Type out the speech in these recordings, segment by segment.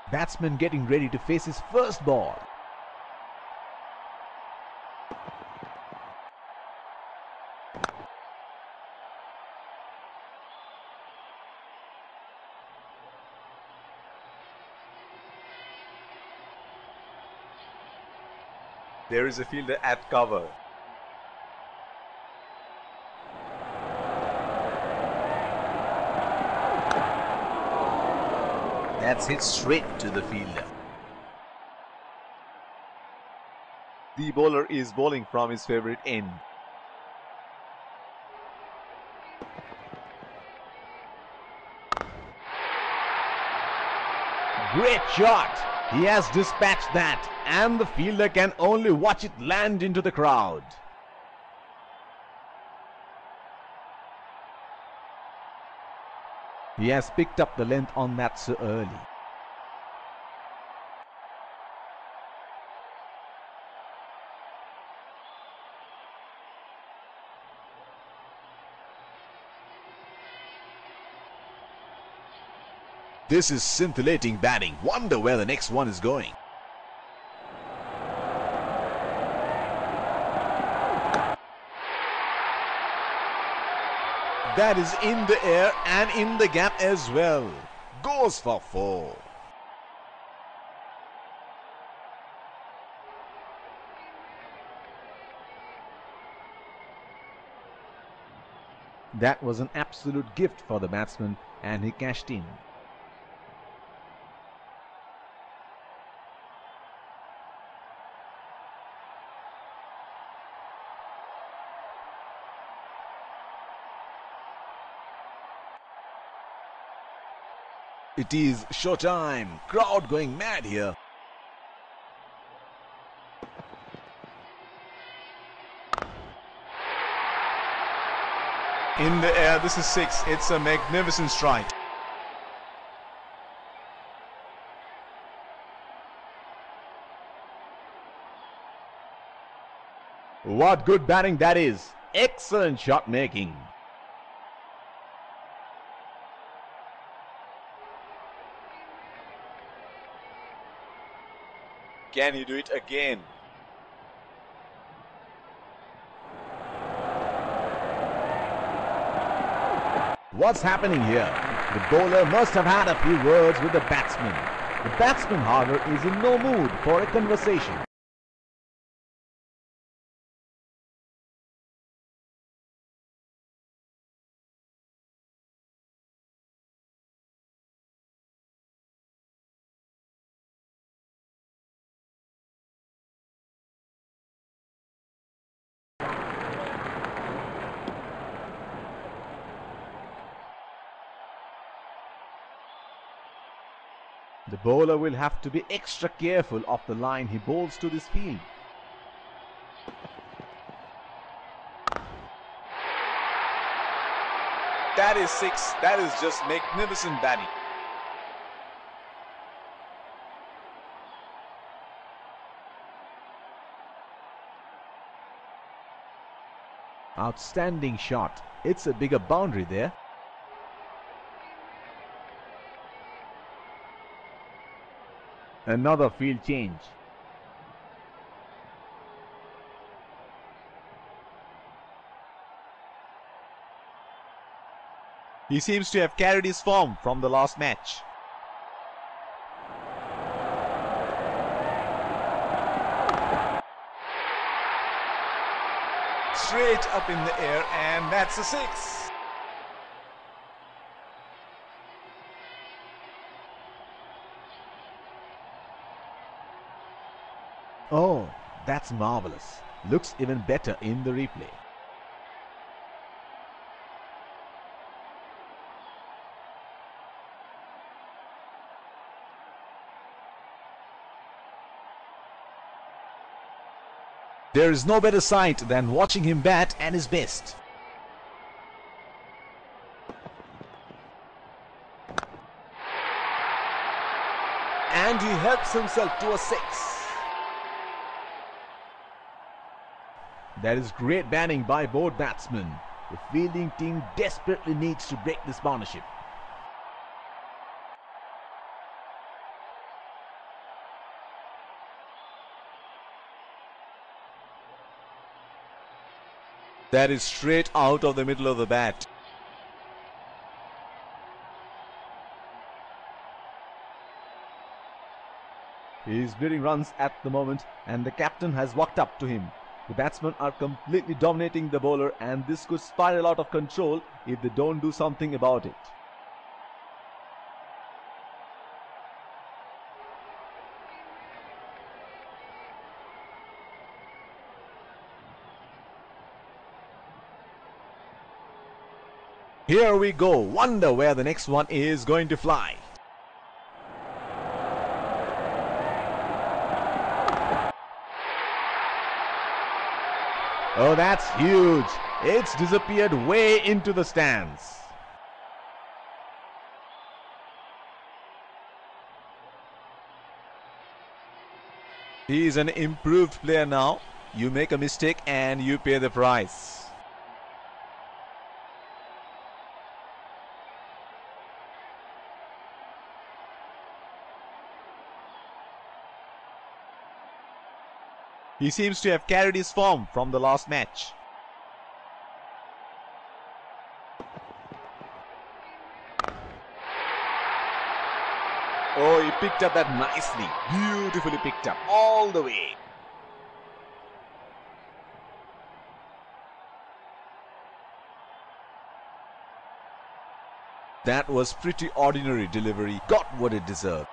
Batsman getting ready to face his first ball. There is a fielder at cover. That's hit straight to the fielder. The bowler is bowling from his favorite end. Great shot! He has dispatched that, and the fielder can only watch it land into the crowd. He has picked up the length on that so early. This is scintillating batting. Wonder where the next one is going. That is in the air and in the gap as well. Goes for 4. That was an absolute gift for the batsman, and he cashed in. It is showtime. Crowd going mad here. In the air, this is 6. It's a magnificent strike. What good batting that is. Excellent shot making. Can he do it again? What's happening here? The bowler must have had a few words with the batsman. The batsman, however, is in no mood for a conversation. The bowler will have to be extra careful of the line he bowls to this field. That is 6. That is just magnificent batting. Outstanding shot. It's a bigger boundary there. Another field change. He seems to have carried his form from the last match. Straight up in the air, and that's a 6. Oh, that's marvelous. Looks even better in the replay. There is no better sight than watching him bat at his best. And he helps himself to a 6. That is great batting by both batsmen. The fielding team desperately needs to break this partnership. That is straight out of the middle of the bat. He is leading runs at the moment and the captain has walked up to him. The batsmen are completely dominating the bowler and this could spiral out of control if they don't do something about it. Here we go. Wonder where the next one is going to fly. Oh, that's huge. It's disappeared way into the stands. He is an improved player now. You make a mistake and you pay the price. He seems to have carried his form from the last match. Oh, he picked up that nicely. Beautifully picked up all the way. That was pretty ordinary delivery. Got what it deserved.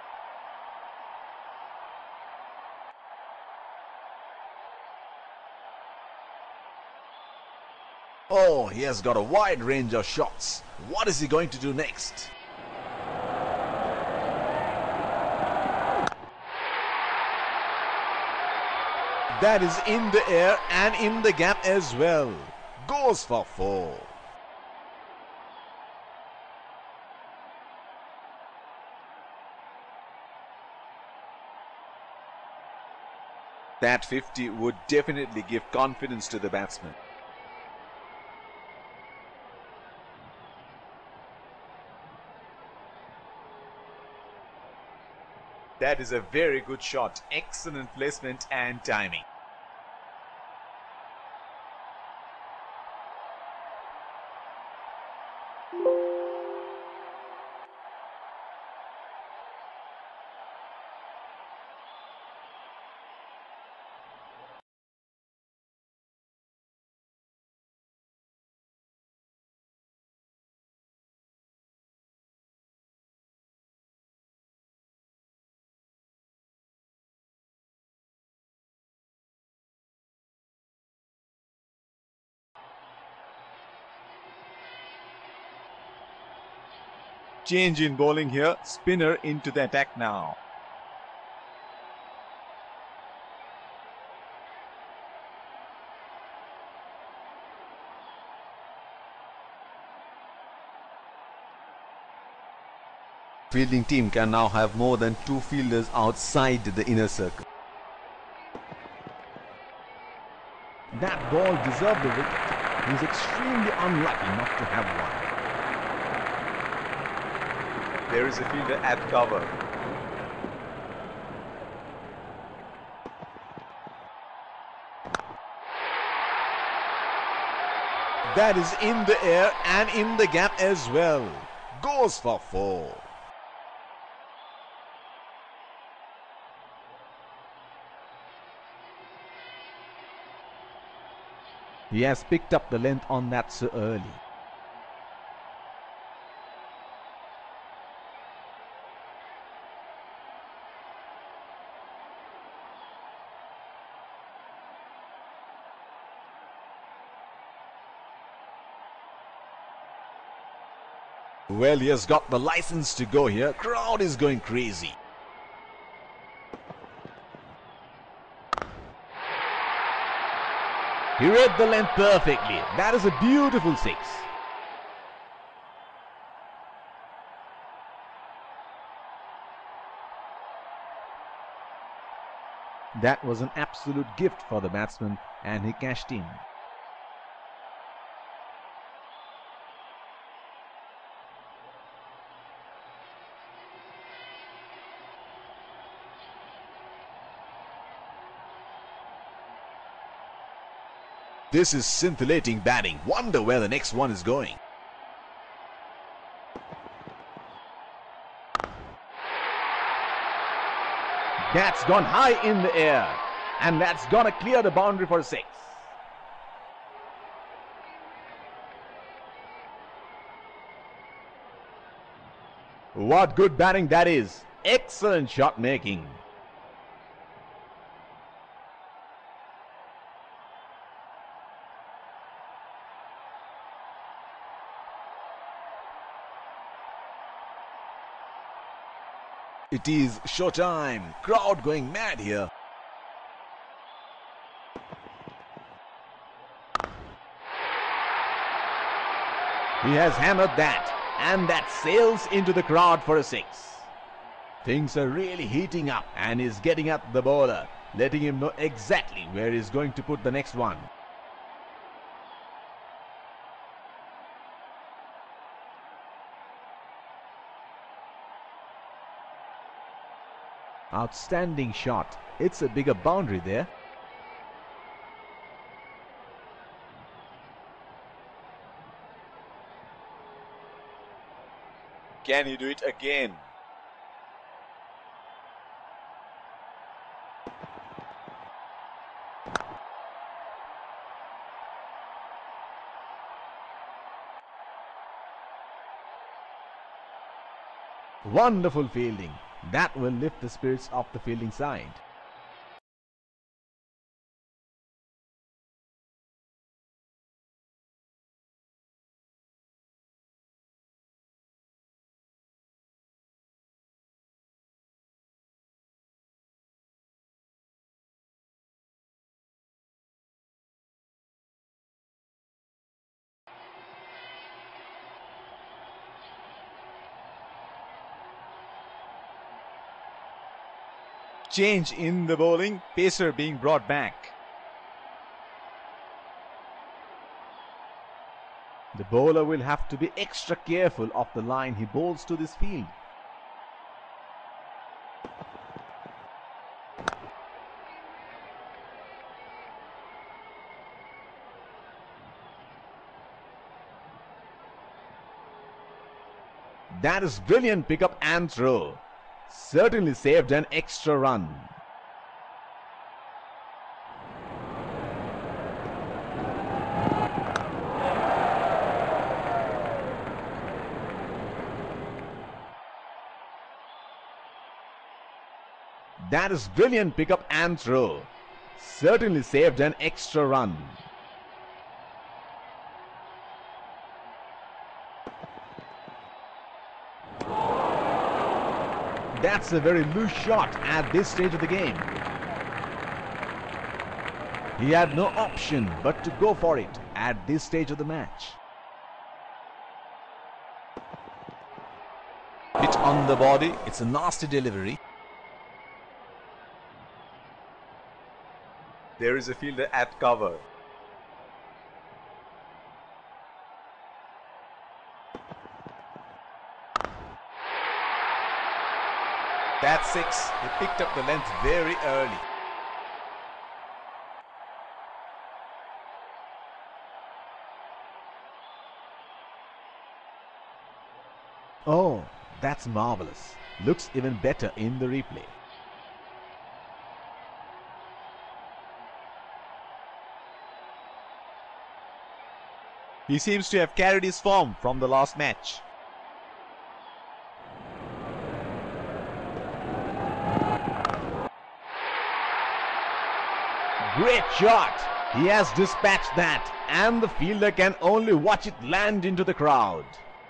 Oh, he has got a wide range of shots. What is he going to do next? That is in the air and in the gap as well. Goes for 4. That 50 would definitely give confidence to the batsman. That is a very good shot. Excellent placement and timing. Change in bowling here. Spinner into the attack now. Fielding team can now have more than 2 fielders outside the inner circle. That ball deserved the wicket. He's extremely unlucky not to have one. There is a fielder at cover. That is in the air and in the gap as well. Goes for 4. He has picked up the length on that so early. Well, he has got the license to go here. Crowd is going crazy. He read the length perfectly. That is a beautiful 6. That was an absolute gift for the batsman and he cashed in. This is scintillating batting. Wonder where the next one is going. That's gone high in the air, and that's gonna clear the boundary for 6. What good batting that is. Excellent shot making. It is showtime. Crowd going mad here. He has hammered that, and that sails into the crowd for a 6. Things are really heating up, and he's getting at the bowler, letting him know exactly where he's going to put the next one. Outstanding shot. It's a bigger boundary there. Can he do it again? Wonderful fielding. That will lift the spirits of the fielding side. Change in the bowling. Pacer being brought back. The bowler will have to be extra careful of the line he bowls to this field. That is brilliant pickup and throw. Certainly saved an extra run. That is brilliant pickup and throw. Certainly saved an extra run. That's a very loose shot at this stage of the game. He had no option but to go for it at this stage of the match. Hit on the body. It's a nasty delivery. There is a fielder at cover. That's 6. He picked up the length very early. Oh, that's marvelous. Looks even better in the replay. He seems to have carried his form from the last match. Great shot! He has dispatched that, and the fielder can only watch it land into the crowd.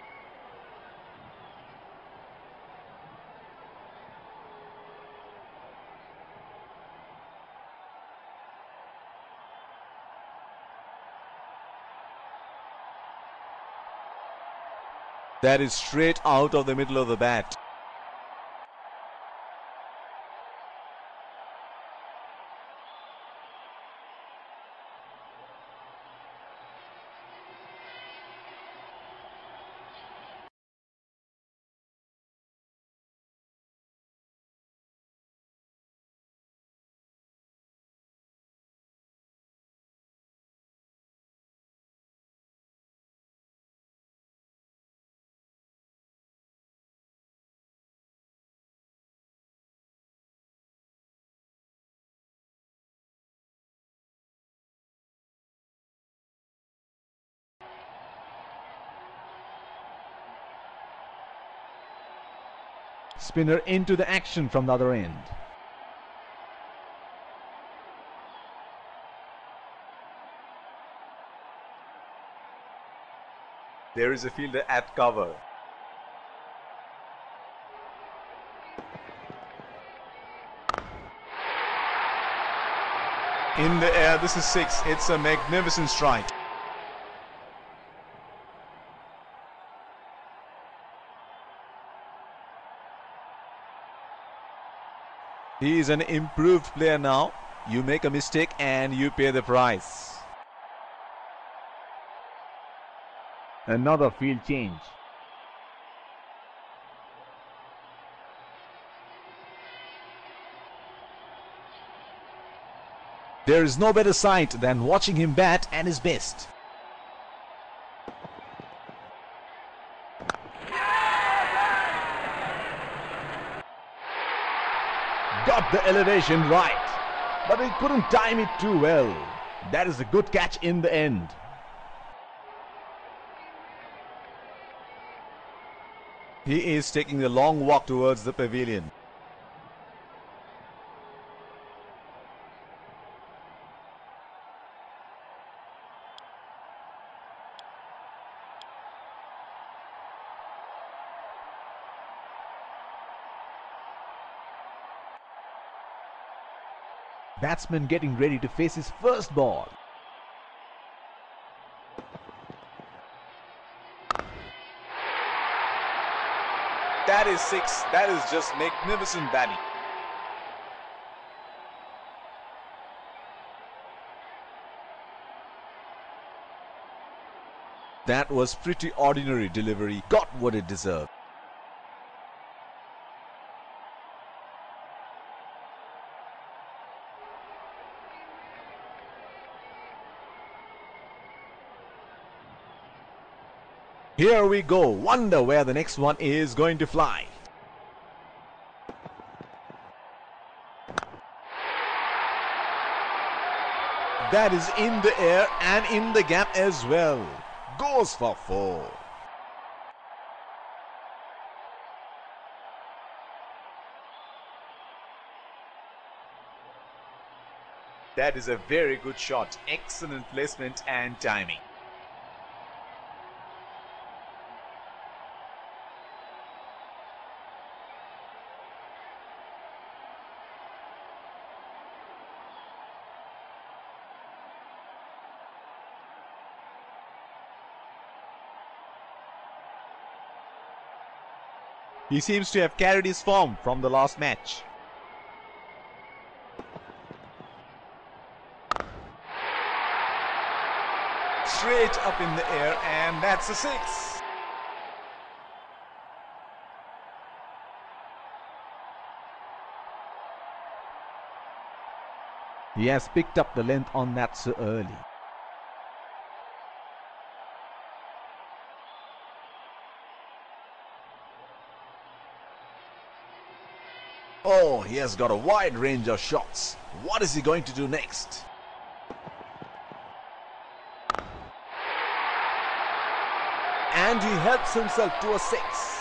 That is straight out of the middle of the bat. Spinner into the action from the other end. There is a fielder at cover. In the air, this is 6. It's a magnificent strike. He is an improved player now. You make a mistake and you pay the price. Another field change. There is no better sight than watching him bat at his best. Got the elevation right, but he couldn't time it too well. That is a good catch in the end. He is taking a long walk towards the pavilion. Batsman getting ready to face his first ball. That is 6. That is just magnificent batting. That was pretty ordinary delivery. Got what it deserved. Here we go. Wonder where the next one is going to fly. That is in the air and in the gap as well. Goes for 4. That is a very good shot. Excellent placement and timing. He seems to have carried his form from the last match. Straight up in the air, and that's a 6. He has picked up the length on that so early. Oh, he has got a wide range of shots. What is he going to do next? And he helps himself to a 6.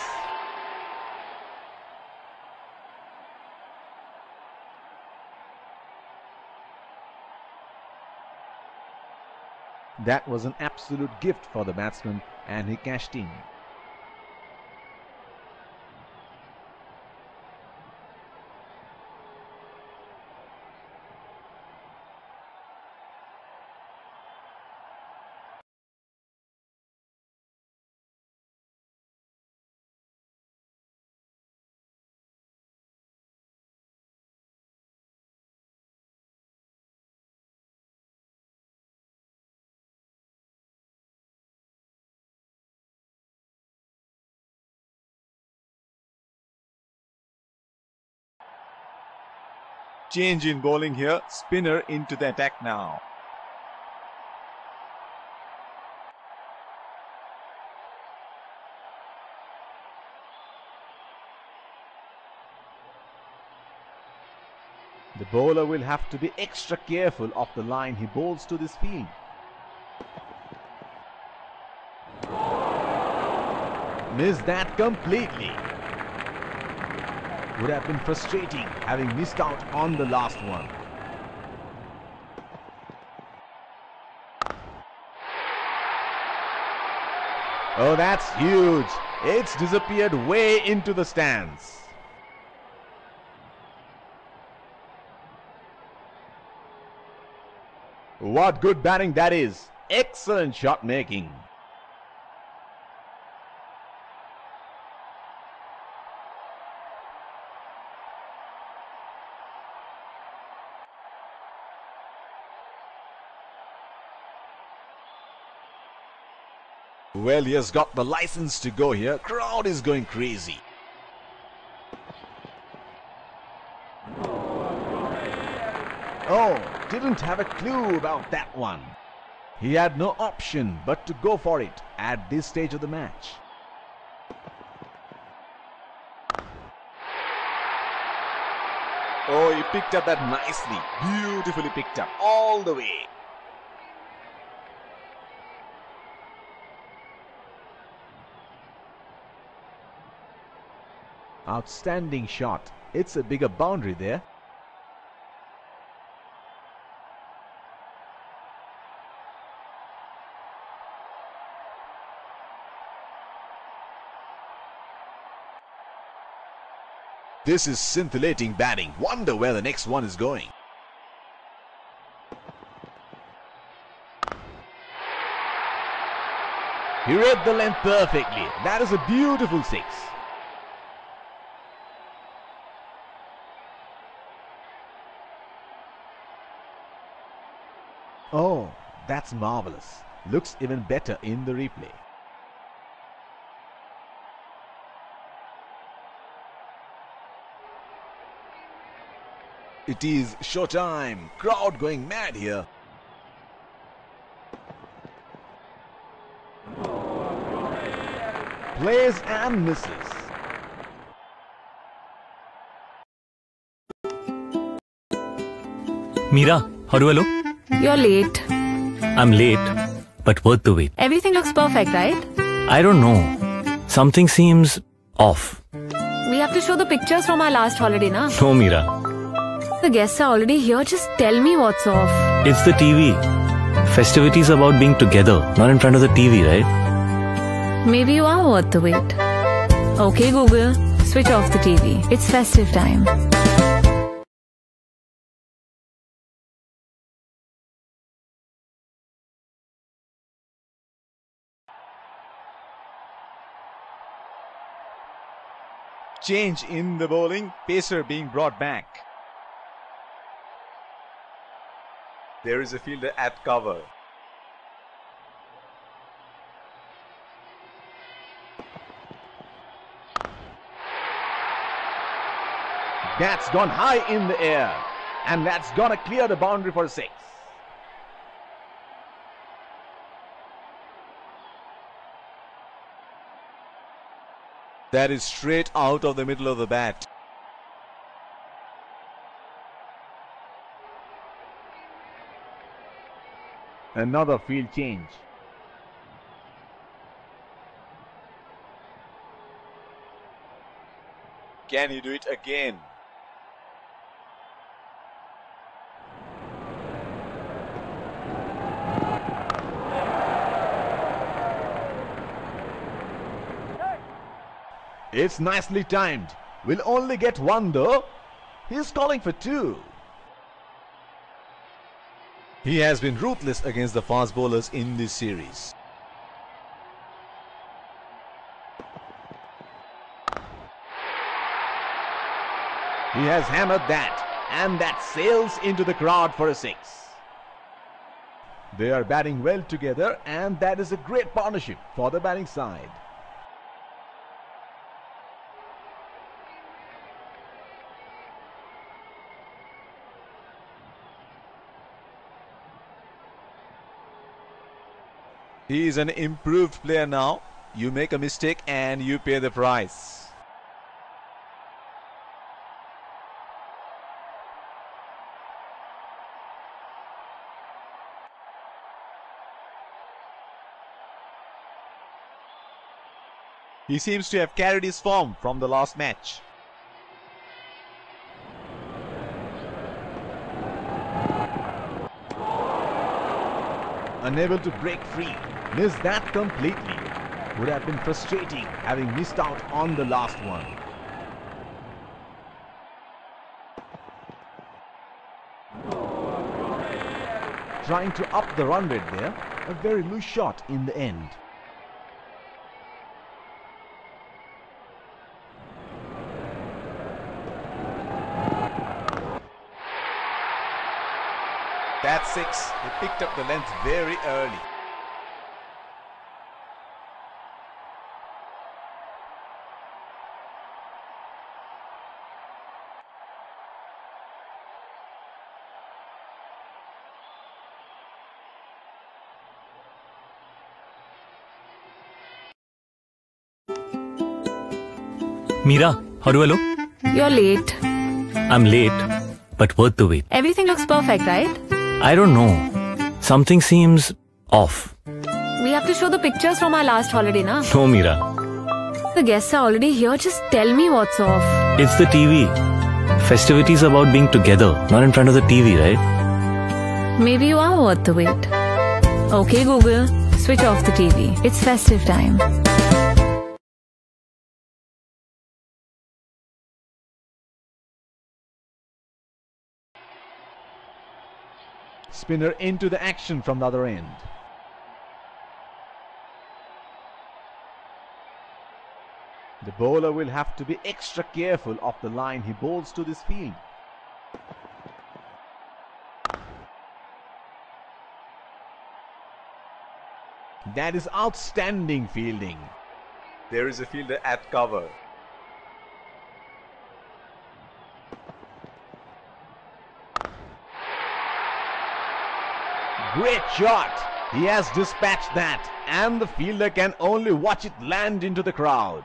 That was an absolute gift for the batsman, and he cashed in. Change in bowling here. Spinner into the attack now. The bowler will have to be extra careful of the line he bowls to this field. Missed that completely. would have been frustrating having missed out on the last one. Oh, that's huge. It's disappeared way into the stands. What good batting that is. Excellent shot making. Well, he has got the license to go here. Crowd is going crazy. Oh, didn't have a clue about that one. He had no option but to go for it at this stage of the match. Oh, he picked up that nicely. Beautifully picked up all the way. Outstanding shot. It's a bigger boundary there. This is scintillating batting. Wonder where the next one is going. He read the length perfectly. That is a beautiful six. Oh, that's marvelous. Looks even better in the replay. It is showtime. Crowd going mad here. Plays and misses. Meera, how do I look? You're late. I'm late, but worth the wait. Everything looks perfect, right? I don't know. Something seems off. We have to show the pictures from our last holiday, na? No, Meera. The guests are already here. Just tell me what's off. It's the TV. Festivities about being together, not in front of the TV, right? Maybe you are worth the wait. Okay, Google, switch off the TV. It's festive time. Change in the bowling. Pacer being brought back. There is a fielder at cover. That's gone high in the air. And that's gonna clear the boundary for a six. That is straight out of the middle of the bat. Another field change. Can he do it again? It's nicely timed. We'll only get one though. He's calling for two. He has been ruthless against the fast bowlers in this series. He has hammered that, and that sails into the crowd for a six. They are batting well together, and that is a great partnership for the batting side. He is an improved player now. You make a mistake and you pay the price. He seems to have carried his form from the last match. unable to break free. Missed that completely. Would have been frustrating having missed out on the last one. Trying to up the run rate there. A very loose shot in the end. That's 6. He picked up the length very early. Meera, how do I look? You're late. I'm late, but worth the wait. Everything looks perfect, right? I don't know. Something seems off. We have to show the pictures from our last holiday, na? No, Meera. The guests are already here. Just tell me what's off. It's the TV. Festivities about being together, not in front of the TV, right? Maybe you are worth the wait. Okay, Google, switch off the TV. It's festive time. Spinner into the action from the other end. The bowler will have to be extra careful of the line he bowls to this field. That is outstanding fielding. There is a fielder at cover. Great shot. He has dispatched that, and the fielder can only watch it land into the crowd.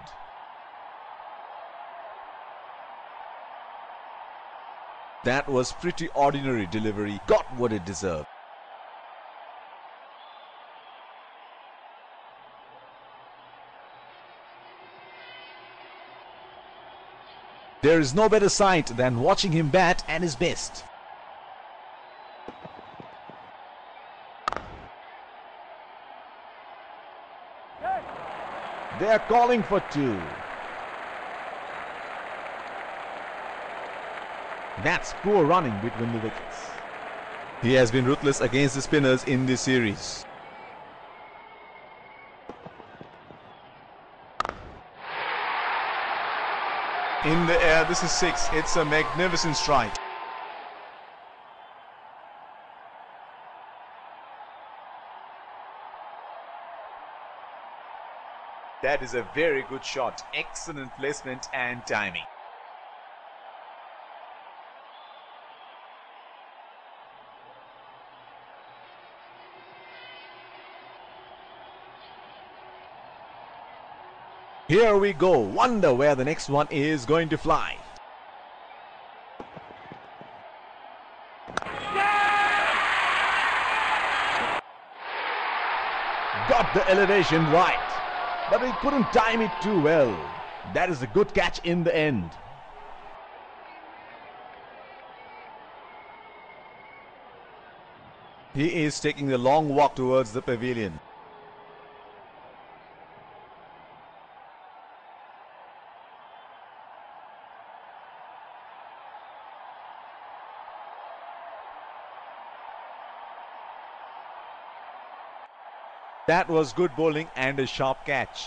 That was pretty ordinary delivery. Got what it deserved. There is no better sight than watching him bat at his best. They are calling for 2. That's poor running between the wickets. He has been ruthless against the spinners in this series. In the air, this is 6. It's a magnificent strike. That is a very good shot. Excellent placement and timing. Here we go. Wonder where the next one is going to fly. Got the elevation right, but he couldn't time it too well. That is a good catch in the end. He is taking the long walk towards the pavilion. That was good bowling and a sharp catch.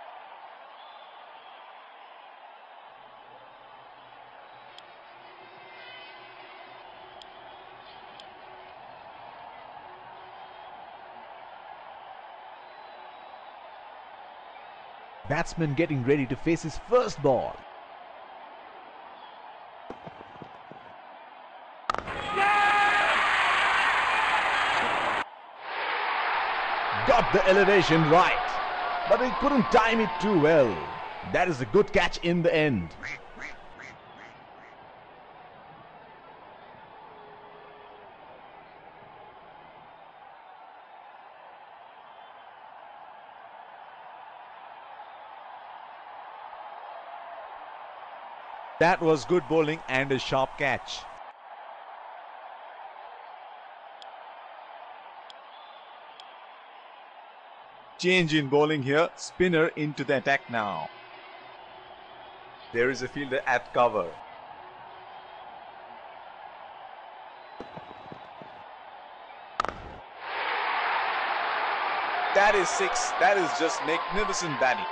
Batsman getting ready to face his first ball. Got the elevation right, but he couldn't time it too well. That is a good catch in the end. That was good bowling and a sharp catch. Change in bowling here. Spinner into the attack now. There is a fielder at cover. That is 6. That is just magnificent batting.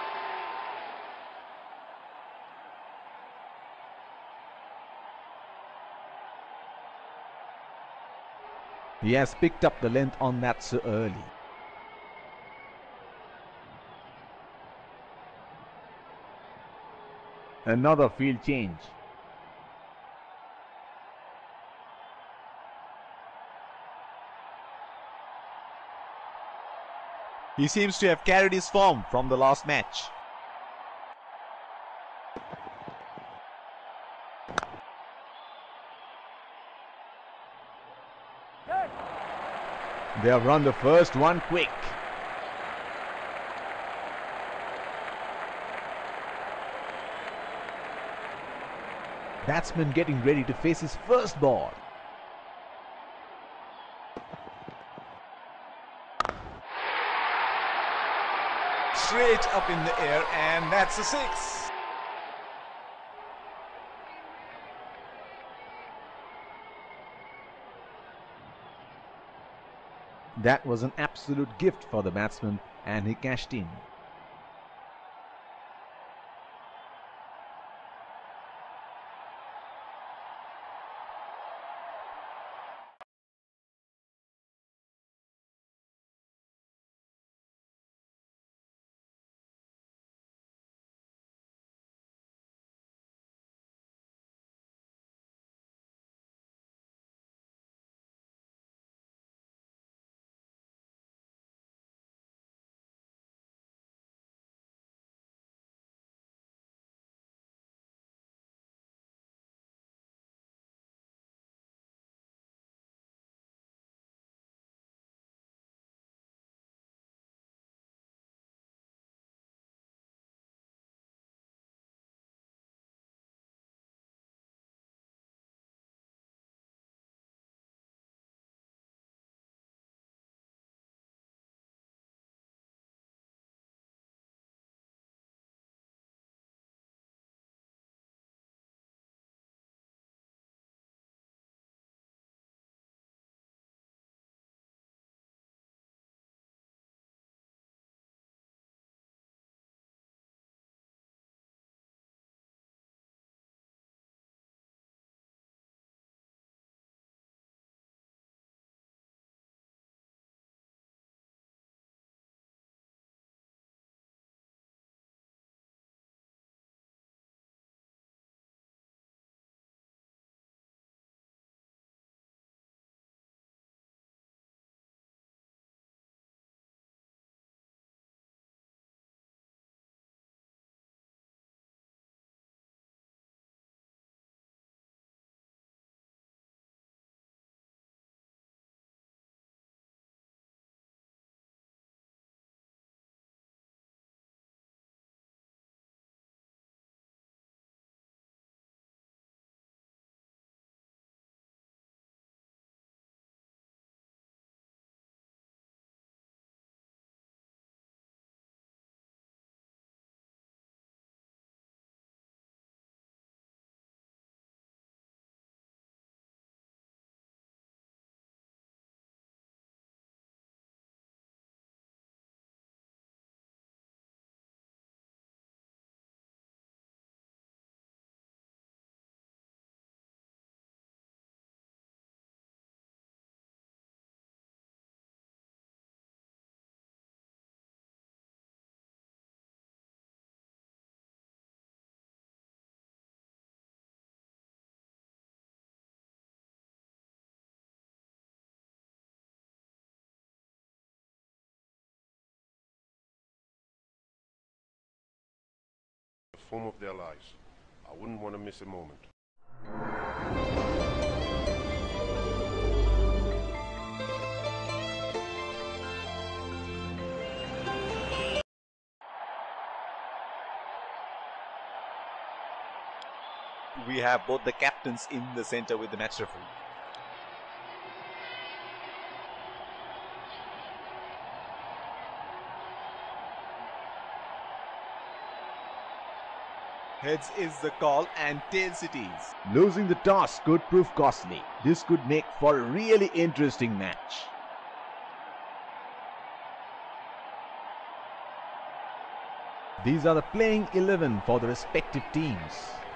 He has picked up the length on that so early. Another field change. He seems to have carried his form from the last match. They have run the first one quick. Batsman getting ready to face his first ball. Straight up in the air, and that's a 6. That was an absolute gift for the batsman, and he cashed in. Form of their lives. I wouldn't want to miss a moment. We have both the captains in the center with the match referee. Heads is the call and tails it is. Losing the toss could prove costly. This could make for a really interesting match. These are the playing 11 for the respective teams.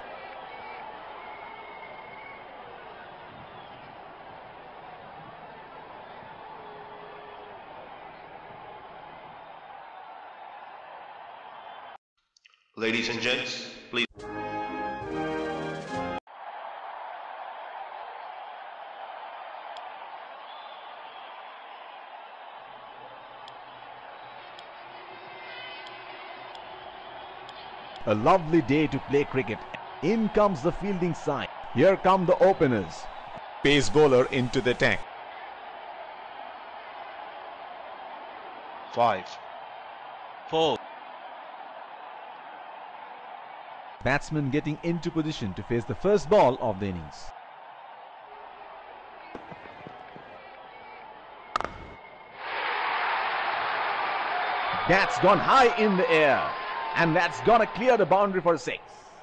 Ladies and gents, please. A lovely day to play cricket. In comes the fielding side. Here come the openers. Pace bowler into the attack. 5, 4. Batsman getting into position to face the first ball of the innings. That's gone high in the air, and that's gonna clear the boundary for a 6.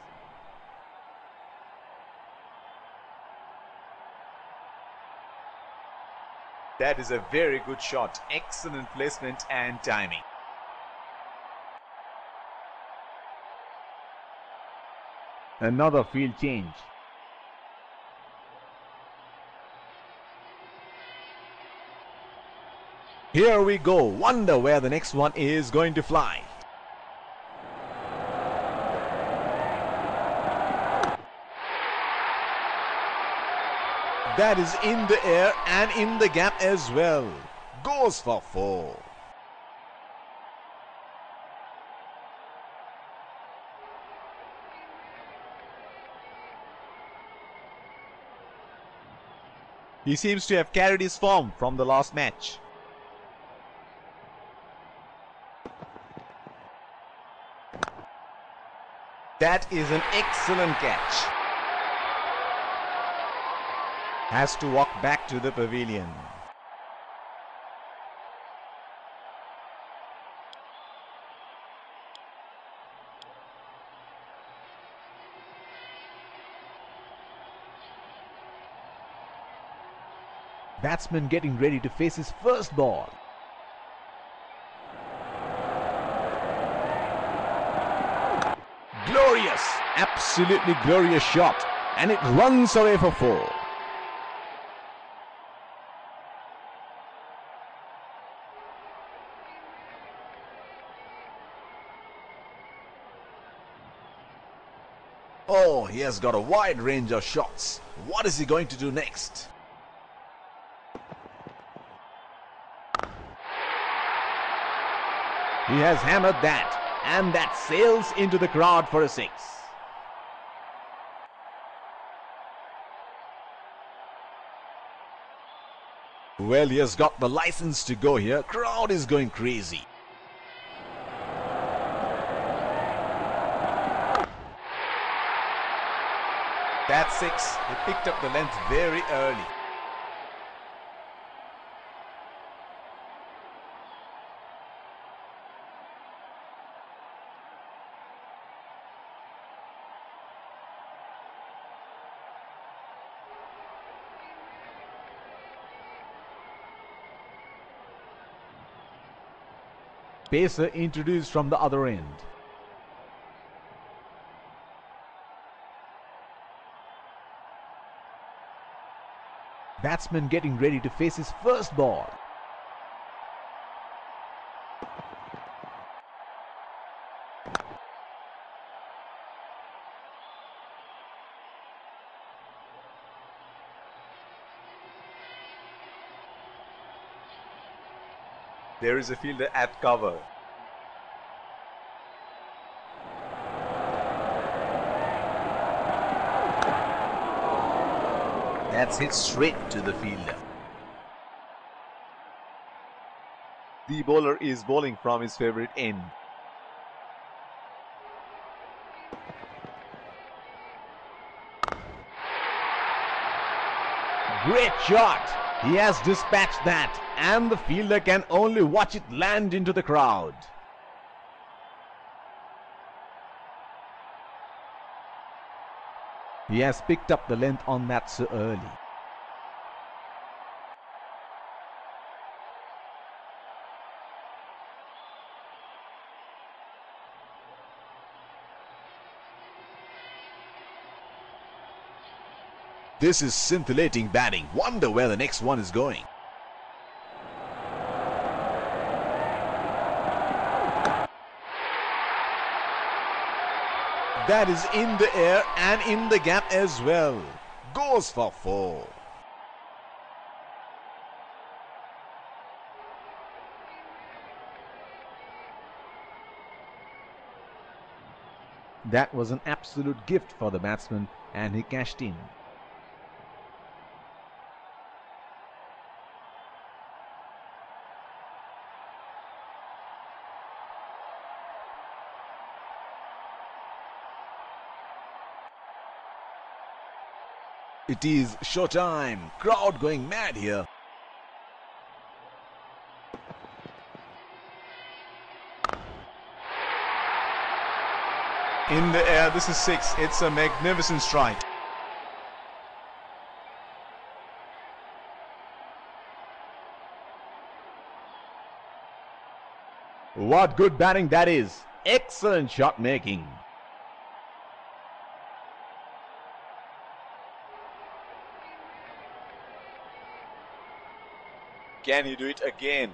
That is a very good shot. Excellent placement and timing. Another field change. Here we go. Wonder where the next one is going to fly. That is in the air and in the gap as well. Goes for 4. He seems to have carried his form from the last match. That is an excellent catch. Has to walk back to the pavilion. Batsman getting ready to face his first ball. Glorious, absolutely glorious shot, and it runs away for 4. Oh, he has got a wide range of shots. What is he going to do next? He has hammered that, and that sails into the crowd for a 6. Well, he has got the license to go here. Crowd is going crazy. That's 6. He picked up the length very early. Pacer introduced from the other end. Batsman getting ready to face his first ball. There is a fielder at cover. That's hit straight to the fielder. The bowler is bowling from his favorite end. Great shot! He has dispatched that, and the fielder can only watch it land into the crowd. He has picked up the length on that so early. This is scintillating batting. Wonder where the next one is going. That is in the air and in the gap as well. Goes for 4. That was an absolute gift for the batsman and he cashed in. It is showtime. Crowd going mad here. In the air, this is 6. It's a magnificent strike. What good batting that is. Excellent shot making. Can he do it again?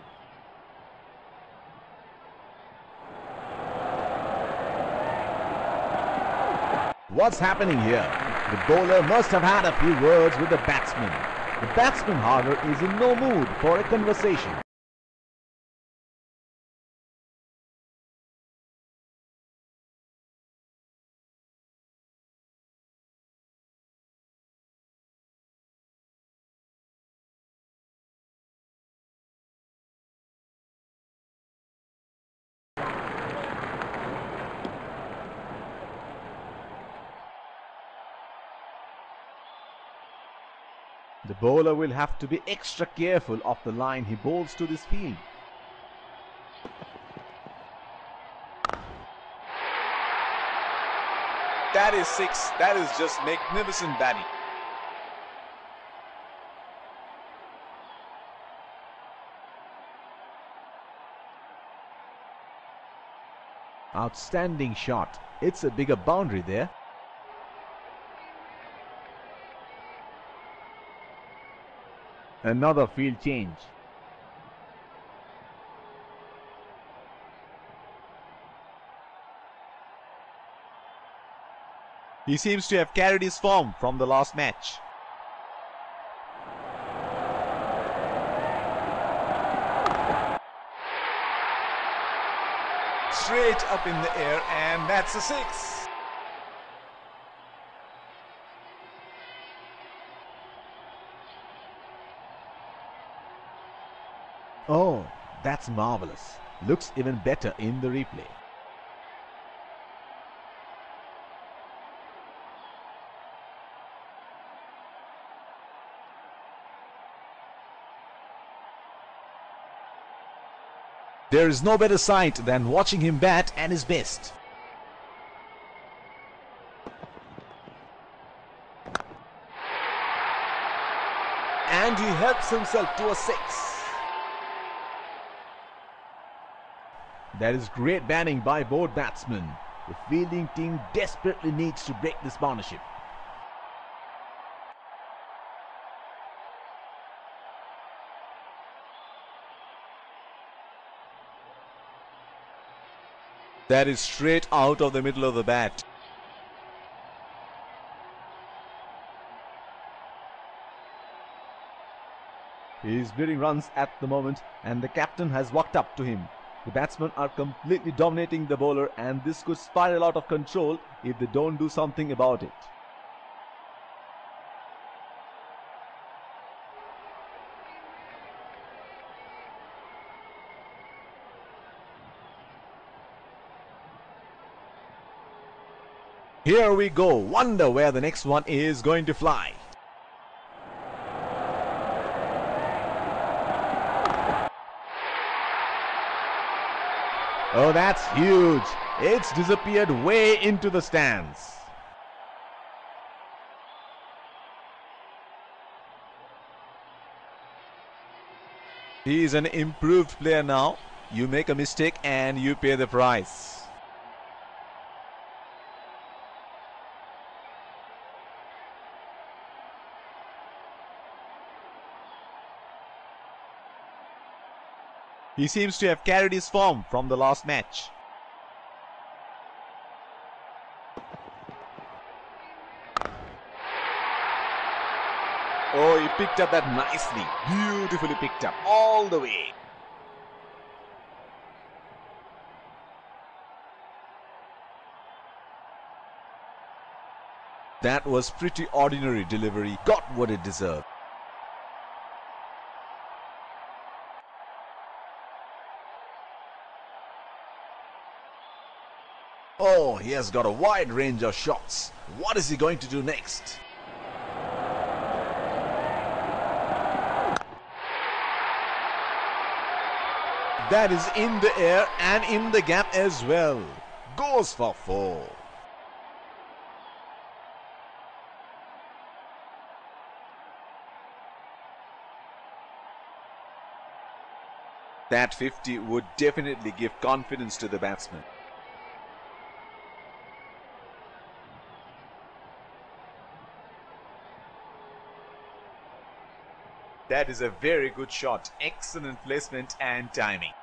What's happening here? The bowler must have had a few words with the batsman. The batsman, however, is in no mood for a conversation. The bowler will have to be extra careful of the line he bowls to this field. That is 6. That is just magnificent batting. Outstanding shot. It's a bigger boundary there. Another field change. He seems to have carried his form from the last match. Straight up in the air, and that's a 6. Oh, that's marvelous. Looks even better in the replay. There is no better sight than watching him bat at his best. And he helps himself to a 6. That is great batting by both batsmen. The fielding team desperately needs to break this partnership. That is straight out of the middle of the bat. He is beating runs at the moment and the captain has walked up to him. The batsmen are completely dominating the bowler and this could spiral out of control if they don't do something about it. Here we go. Wonder where the next one is going to fly. Oh, that's huge. It's disappeared way into the stands. He is an improved player now. You make a mistake and you pay the price. He seems to have carried his form from the last match. Oh, he picked up that nicely. Beautifully picked up all the way. That was pretty ordinary delivery. Got what it deserved. Oh, he has got a wide range of shots. What is he going to do next? That is in the air and in the gap as well. Goes for 4. That 50 would definitely give confidence to the batsman. That is a very good shot. Excellent placement and timing.